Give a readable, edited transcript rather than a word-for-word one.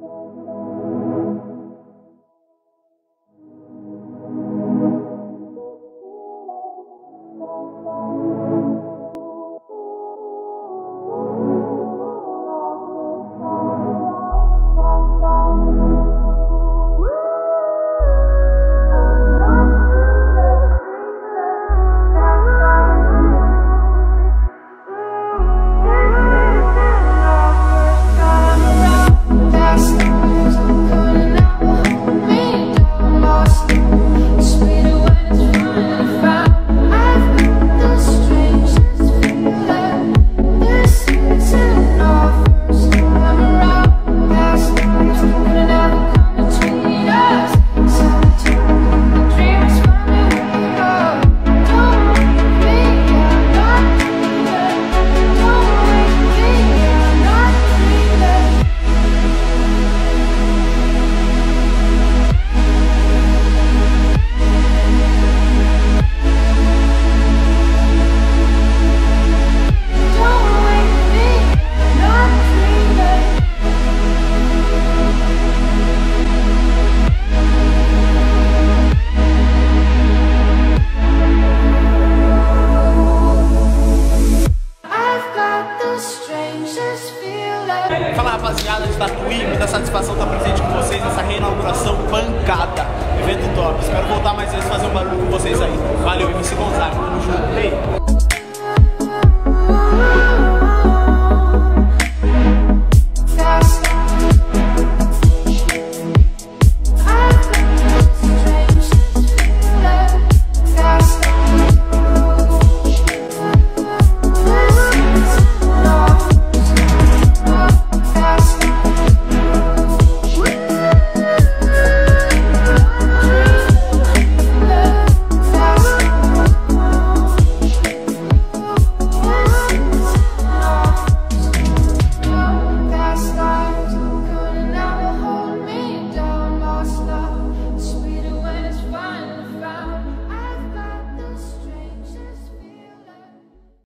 Fala rapaziada de Tatuí, muita satisfação estar presente com vocês nessa reinauguração pancada, evento top. Espero voltar mais vezes fazer um barulho com vocês aí. Valeu, MC Gonzaga, tamo junto.